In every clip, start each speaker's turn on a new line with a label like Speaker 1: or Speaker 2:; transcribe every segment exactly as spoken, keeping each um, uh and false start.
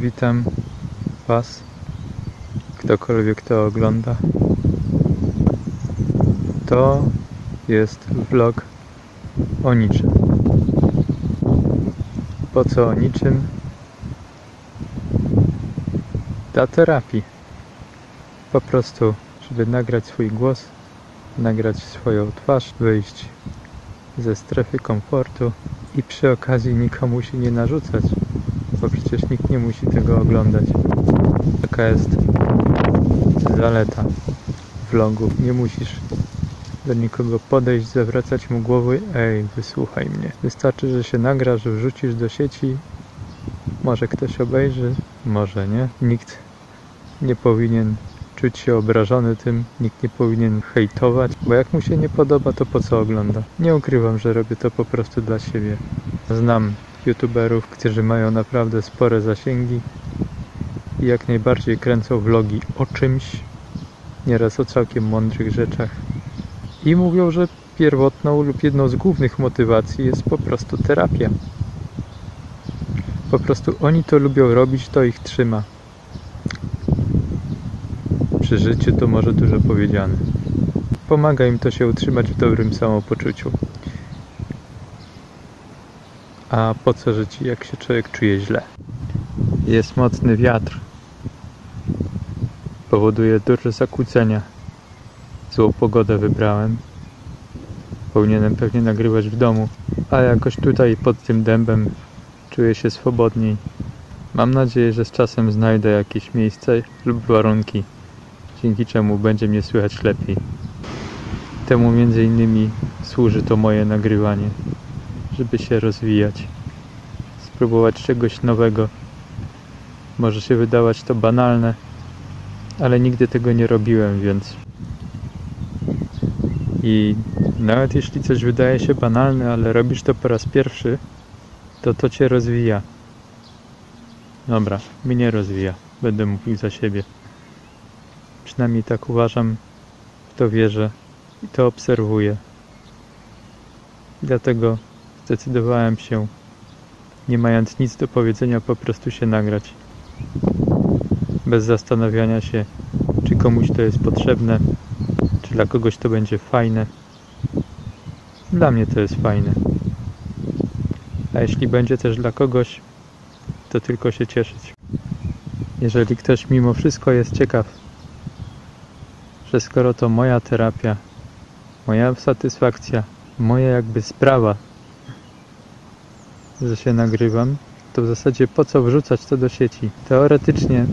Speaker 1: Witam Was, ktokolwiek to ogląda. To jest vlog o niczym. Po co o niczym? Dla terapii. Po prostu, żeby nagrać swój głos, nagrać swoją twarz, wyjść ze strefy komfortu i przy okazji nikomu się nie narzucać, bo przecież nikt nie musi tego oglądać. Taka jest zaleta vlogów. Nie musisz do nikogo podejść, zawracać mu głowy, ej, wysłuchaj mnie. Wystarczy, że się nagrasz, wrzucisz do sieci, może ktoś obejrzy, może nie. Nikt nie powinien czuć się obrażony tym, nikt nie powinien hejtować, bo jak mu się nie podoba, to po co ogląda? Nie ukrywam, że robię to po prostu dla siebie. Znam youtuberów, którzy mają naprawdę spore zasięgi i jak najbardziej kręcą vlogi o czymś, nieraz o całkiem mądrych rzeczach. I mówią, że pierwotną lub jedną z głównych motywacji jest po prostu terapia. Po prostu oni to lubią robić, to ich trzyma. Przy życiu to może dużo powiedziane. Pomaga im to się utrzymać w dobrym samopoczuciu. A po co żyć, jak się człowiek czuje źle? Jest mocny wiatr. Powoduje duże zakłócenia. Złą pogodę wybrałem. Powinienem pewnie nagrywać w domu, a jakoś tutaj pod tym dębem czuję się swobodniej. Mam nadzieję, że z czasem znajdę jakieś miejsce lub warunki, dzięki czemu będzie mnie słychać lepiej. Temu między innymi służy to moje nagrywanie, żeby się rozwijać, spróbować czegoś nowego. Może się wydawać to banalne, ale nigdy tego nie robiłem, więc... I nawet jeśli coś wydaje się banalne, ale robisz to po raz pierwszy, to to cię rozwija. Dobra, mnie rozwija. Będę mówił za siebie. Przynajmniej tak uważam, w to wierzę i to obserwuję. Dlatego zdecydowałem się, nie mając nic do powiedzenia, po prostu się nagrać. Bez zastanawiania się, czy komuś to jest potrzebne, czy dla kogoś to będzie fajne. Dla mnie to jest fajne. A jeśli będzie też dla kogoś, to tylko się cieszyć. Jeżeli ktoś mimo wszystko jest ciekaw, że skoro to moja terapia, moja satysfakcja, moja jakby sprawa, że się nagrywam, to w zasadzie po co wrzucać to do sieci? Teoretycznie,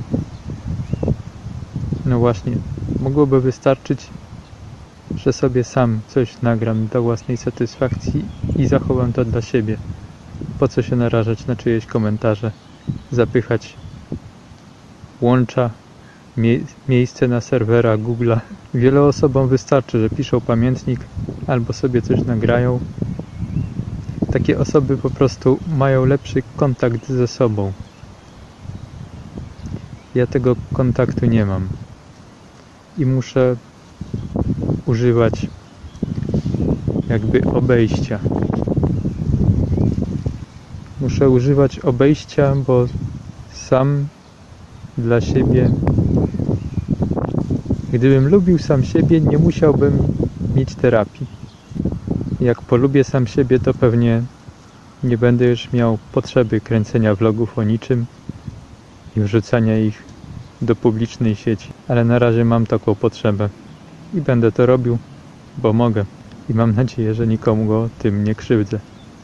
Speaker 1: no właśnie, mogłoby wystarczyć, że sobie sam coś nagram dla własnej satysfakcji i zachowam to dla siebie. Po co się narażać na czyjeś komentarze, zapychać łącza, mie miejsce na serwera Google'a. Wielu osobom wystarczy, że piszą pamiętnik albo sobie coś nagrają. Takie osoby po prostu mają lepszy kontakt ze sobą. Ja tego kontaktu nie mam. I muszę używać jakby obejścia. Muszę używać obejścia, bo sam dla siebie, gdybym lubił sam siebie, nie musiałbym mieć terapii. Jak polubię sam siebie, to pewnie nie będę już miał potrzeby kręcenia vlogów o niczym i wrzucania ich do publicznej sieci. Ale na razie mam taką potrzebę i będę to robił, bo mogę. I mam nadzieję, że nikomu go tym nie krzywdzę.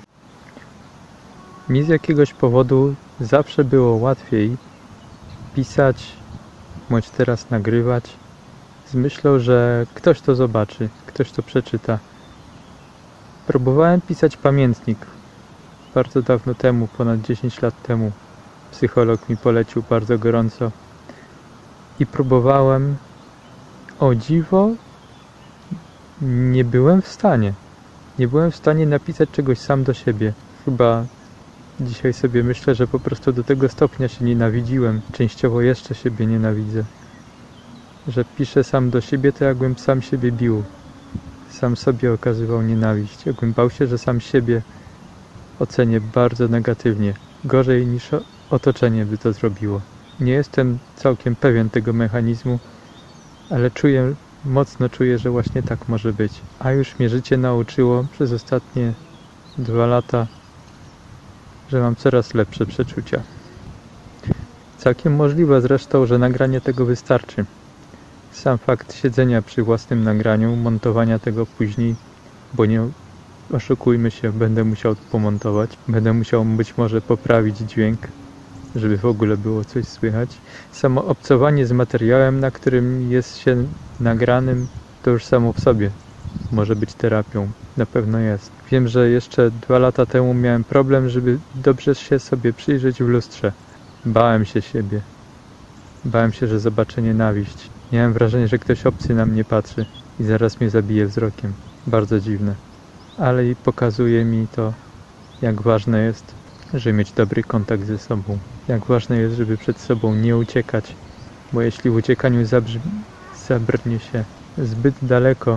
Speaker 1: Mi z jakiegoś powodu zawsze było łatwiej pisać, bądź teraz nagrywać z myślą, że ktoś to zobaczy, ktoś to przeczyta. Próbowałem pisać pamiętnik bardzo dawno temu, ponad dziesięć lat temu. Psycholog mi polecił bardzo gorąco. I próbowałem, o dziwo, nie byłem w stanie. Nie byłem w stanie napisać czegoś sam do siebie. Chyba dzisiaj sobie myślę, że po prostu do tego stopnia się nienawidziłem. Częściowo jeszcze siebie nienawidzę. Że piszę sam do siebie, to jakbym sam siebie bił. Sam sobie okazywał nienawiść. Jakbym bał się, że sam siebie ocenię bardzo negatywnie. Gorzej niż otoczenie by to zrobiło. Nie jestem całkiem pewien tego mechanizmu, ale czuję, mocno czuję, że właśnie tak może być. A już mnie życie nauczyło przez ostatnie dwa lata, że mam coraz lepsze przeczucia. Całkiem możliwe zresztą, że nagranie tego wystarczy. Sam fakt siedzenia przy własnym nagraniu, montowania tego później, bo nie oszukujmy się, będę musiał to pomontować, będę musiał być może poprawić dźwięk, żeby w ogóle było coś słychać. Samo obcowanie z materiałem, na którym jest się nagranym, to już samo w sobie może być terapią. Na pewno jest. Wiem, że jeszcze dwa lata temu miałem problem, żeby dobrze się sobie przyjrzeć w lustrze. Bałem się siebie. Bałem się, że zobaczę nienawiść. Miałem wrażenie, że ktoś obcy na mnie patrzy i zaraz mnie zabije wzrokiem. Bardzo dziwne. Ale i pokazuje mi to, jak ważne jest, żeby mieć dobry kontakt ze sobą. Jak ważne jest, żeby przed sobą nie uciekać, bo jeśli w uciekaniu zabrzy, zabrnie się zbyt daleko,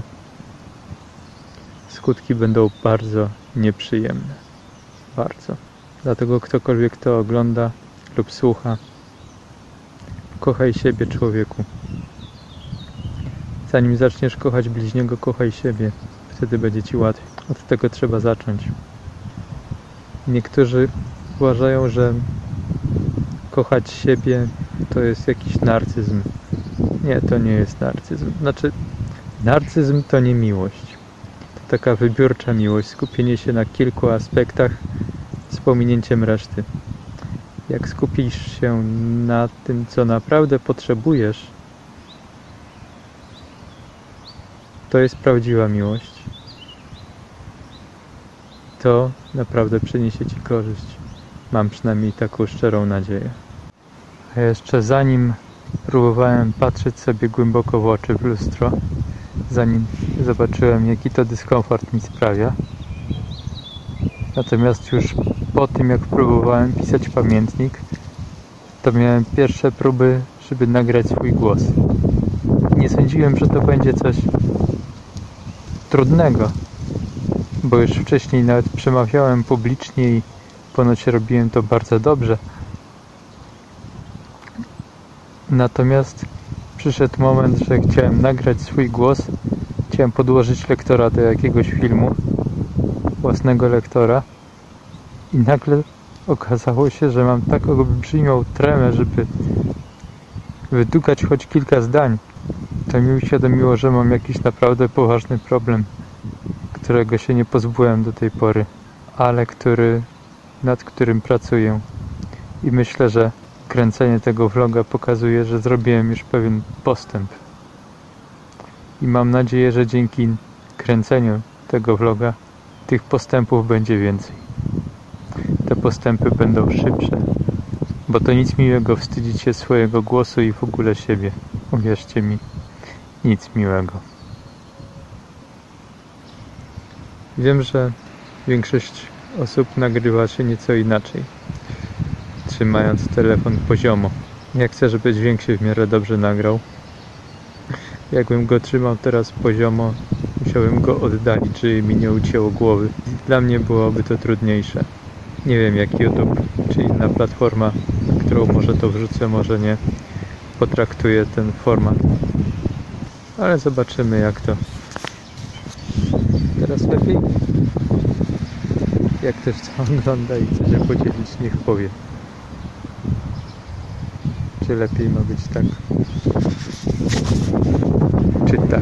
Speaker 1: skutki będą bardzo nieprzyjemne. Bardzo. Dlatego ktokolwiek to ogląda lub słucha, kochaj siebie, człowieku. Zanim zaczniesz kochać bliźniego, kochaj siebie. Wtedy będzie ci łatwiej. Od tego trzeba zacząć. Niektórzy uważają, że kochać siebie to jest jakiś narcyzm. Nie, to nie jest narcyzm. Znaczy, narcyzm to nie miłość. To taka wybiórcza miłość, skupienie się na kilku aspektach z pominięciem reszty. Jak skupisz się na tym, co naprawdę potrzebujesz, to jest prawdziwa miłość. To naprawdę przyniesie ci korzyść. Mam przynajmniej taką szczerą nadzieję. A jeszcze zanim próbowałem patrzeć sobie głęboko w oczy w lustro, zanim zobaczyłem, jaki to dyskomfort mi sprawia, natomiast już po tym, jak próbowałem pisać pamiętnik, to miałem pierwsze próby, żeby nagrać swój głos. Nie sądziłem, że to będzie coś trudnego, bo już wcześniej nawet przemawiałem publicznie i ponoć robiłem to bardzo dobrze. Natomiast przyszedł moment, że chciałem nagrać swój głos, chciałem podłożyć lektora do jakiegoś filmu, własnego lektora, i nagle okazało się, że mam tak olbrzymią tremę, żeby wydukać choć kilka zdań. To mi uświadomiło, że mam jakiś naprawdę poważny problem, którego się nie pozbyłem do tej pory, ale który, nad którym pracuję. I myślę, że kręcenie tego vloga pokazuje, że zrobiłem już pewien postęp. I mam nadzieję, że dzięki kręceniu tego vloga tych postępów będzie więcej. Te postępy będą szybsze, bo to nic miłego wstydzić się swojego głosu i w ogóle siebie. Uwierzcie mi, nic miłego. Wiem, że większość osób nagrywa się nieco inaczej, trzymając telefon poziomo. Ja chcę, żeby dźwięk się w miarę dobrze nagrał. Jakbym go trzymał teraz poziomo, musiałbym go oddalić, żeby mi nie ucięło głowy. Dla mnie byłoby to trudniejsze. Nie wiem, jak YouTube czy inna platforma, na którą może to wrzucę, może nie, potraktuje ten format. Ale zobaczymy, jak to. Teraz lepiej? Jak ktoś to ogląda i chce się podzielić, niech powie. Czy lepiej ma być tak? Czy tak?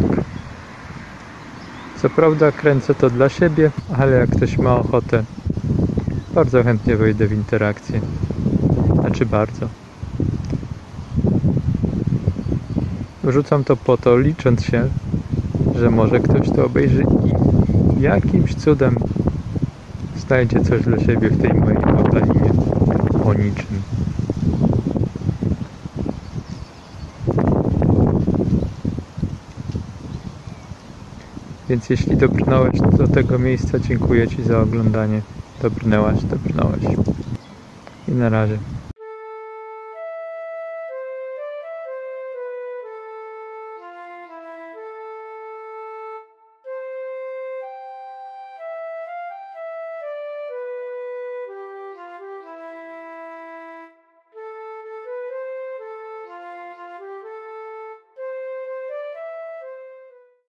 Speaker 1: Co prawda kręcę to dla siebie, ale jak ktoś ma ochotę, bardzo chętnie wejdę w interakcję. Znaczy bardzo. Wrzucam to po to, licząc się, że może ktoś to obejrzy i jakimś cudem znajdzie coś dla siebie w tej mojej modlaninie o niczym. Więc jeśli dobrnąłeś do tego miejsca, dziękuję Ci za oglądanie. Dobrnęłaś, dobrnąłeś. I na razie.